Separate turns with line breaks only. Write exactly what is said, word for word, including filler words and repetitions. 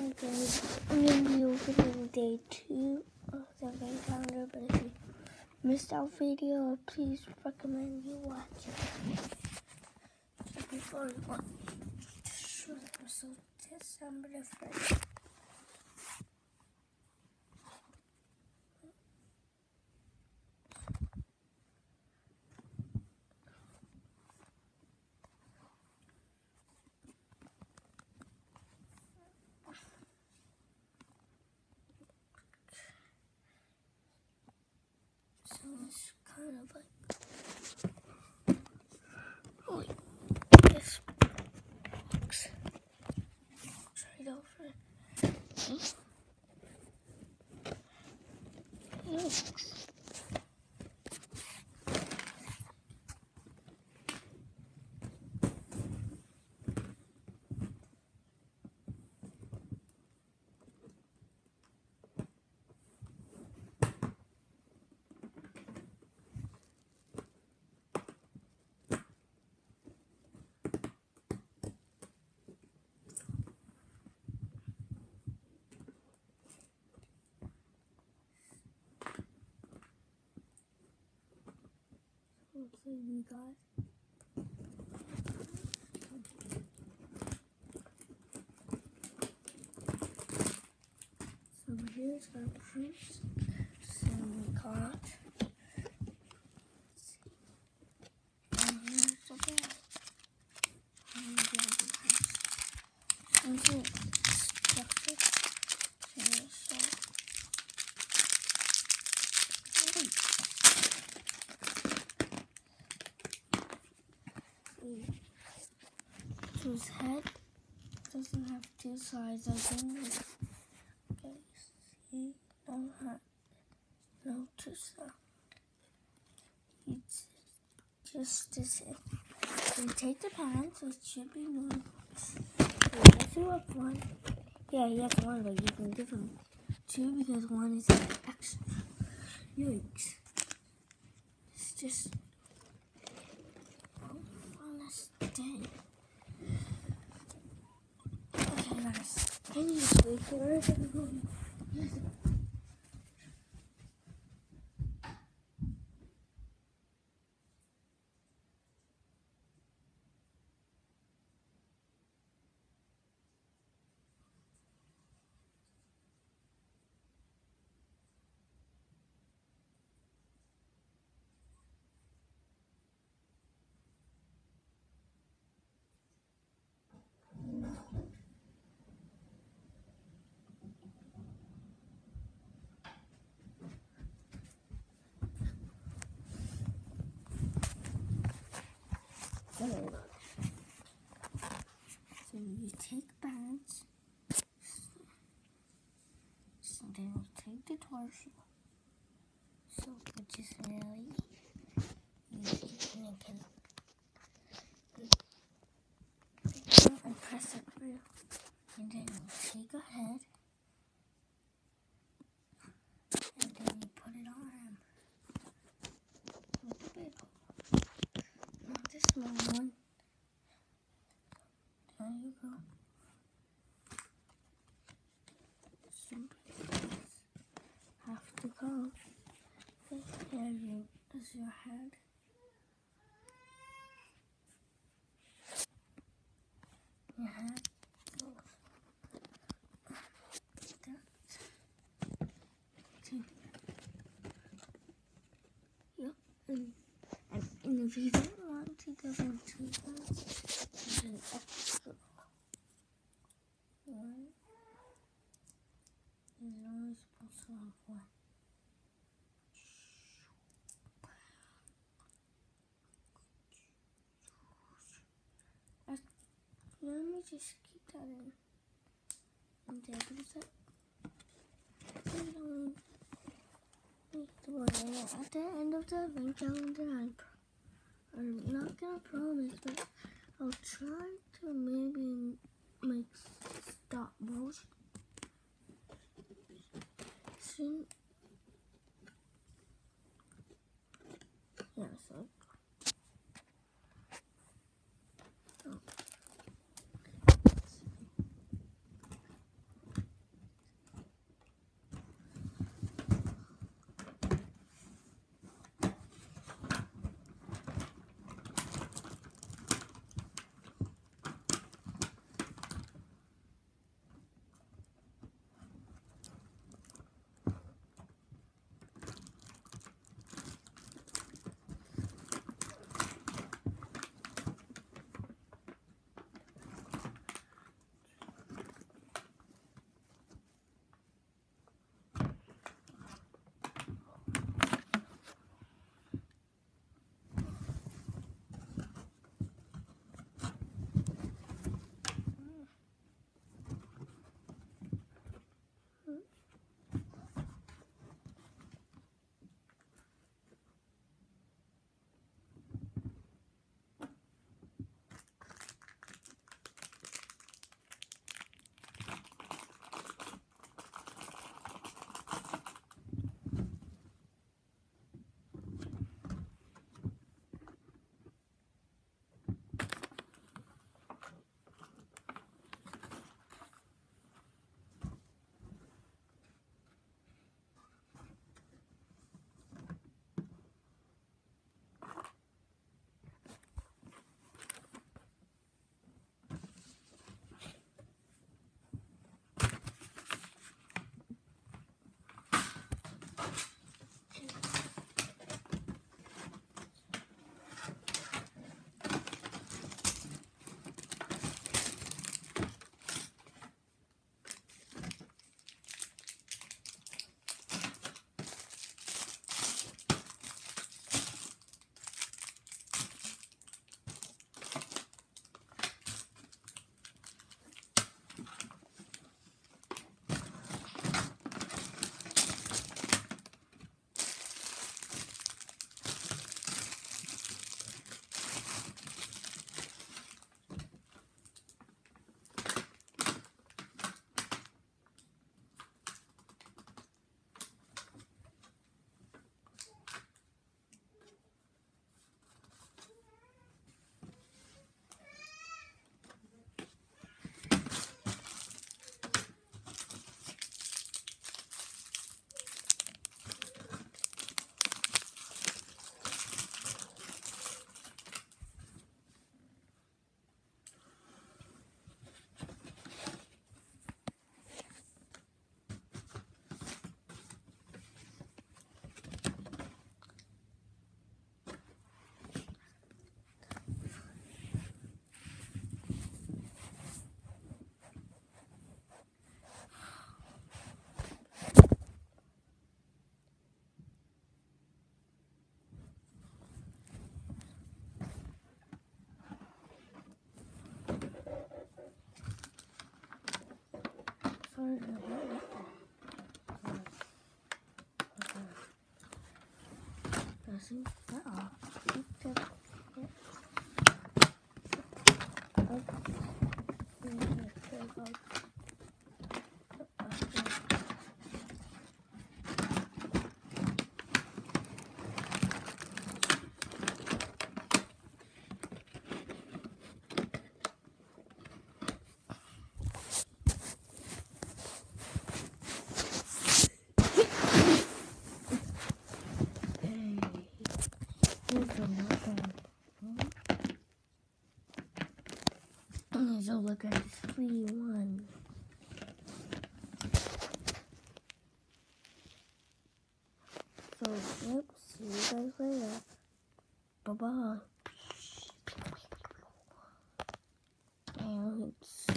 Okay, I'm going to be opening day two of the event calendar, but if you missed our video, please recommend you watch it. So before we watch, show them, so December the first. So it's kind of like, oh, this box. Right over. Looks. Okay, you guys. So here's our proofs. So we got. And here's the bag. And the other proofs. And here's structure. So so his head doesn't have two sides, I think. Okay, see, don't have no two sides. It's just the same. So you take the pants, it should be normal. So if you have one, yeah, he has one, but you can give him two because one is extra. Yikes. It's just on this day. Okay, guys. Can you just wait for it? So you take bands, so then you take the torso, so which is really easy, and you can and press it through, and then you take a head, and then you put it on him with the big one, not the small one. There you go. Some places have to go. There you is your head. Your head goes like that. Yep. And, and, and if you don't want to go into that, there's an extra one. You're only supposed to have one. Let me just keep that in. And there goes that. At the end of the event calendar, I'm, I'm not gonna promise, but I'll try to maybe make stop motion. Soon. Yeah, so. Oh. See that off. So look at three one. So yep, see you guys later. Bye bye. And